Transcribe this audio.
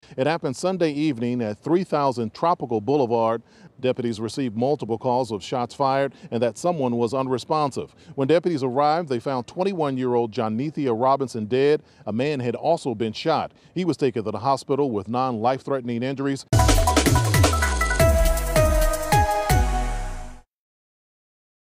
It happened Sunday evening at 3000 Tropical Boulevard. Deputies received multiple calls of shots fired and that someone was unresponsive. When deputies arrived, they found 21-year-old Jonethia Robinson dead. A man had also been shot. He was taken to the hospital with non-life-threatening injuries.